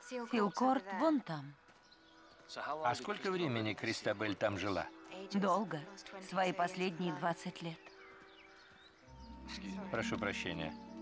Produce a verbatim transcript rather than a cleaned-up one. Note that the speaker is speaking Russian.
Филкорт вон там. А сколько времени Кристабель там жила? Долго. Свои последние двадцать лет. Прошу прощения.